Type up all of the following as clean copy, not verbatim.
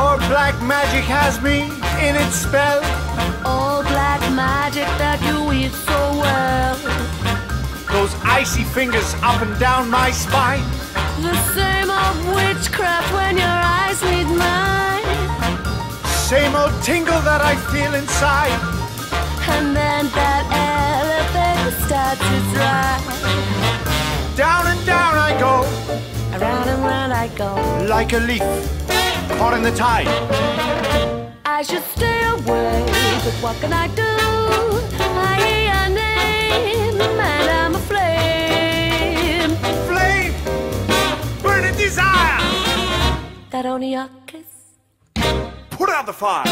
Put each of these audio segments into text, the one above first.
Your black magic has me in its spell. All black magic that you weave so well. Those icy fingers up and down my spine. The same old witchcraft when your eyes meet mine. Same old tingle that I feel inside. And then that elevator starts its ride. Down and down I go, Around and round I go, like a leaf caught in the tide. I should stay away, but what can I do? I hear your name, and I'm a flame. Flame, burning desire, That only your kiss. put out the fire.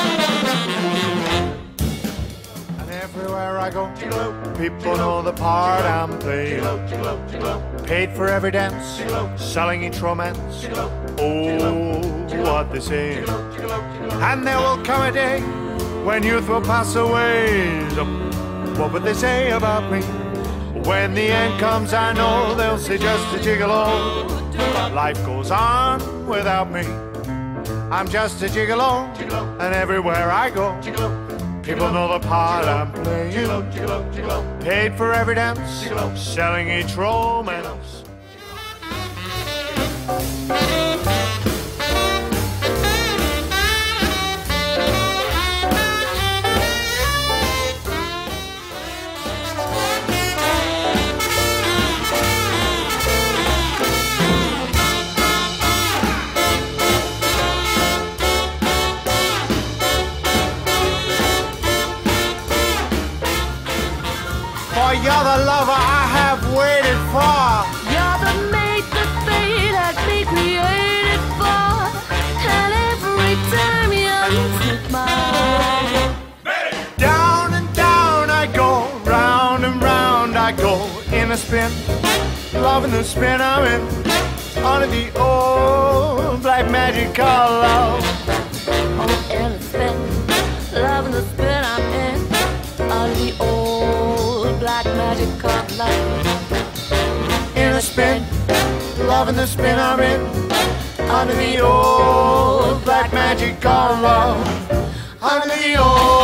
And everywhere I go, people know the part I'm playing. Paid for every dance, selling each romance. Oh, what they say. And there will come a day when youth will pass away. What would they say about me? When the end comes, I know they'll say just a gigolo. Life goes on without me. I'm just a gigolo, and everywhere I go, people know the part I'm playing. Paid for every dance, selling each romance. For you're the lover I have waited for. You're the mate that fate had me created for. And every time you slip my Down and down I go, round and round I go, in a spin, loving the spin I'm in, under the old black magic called love. Oh, in a spin, loving the spin I'm in, under the old black magic called love. In a spin, loving the spin I'm in, under the old black magic called love. Under the old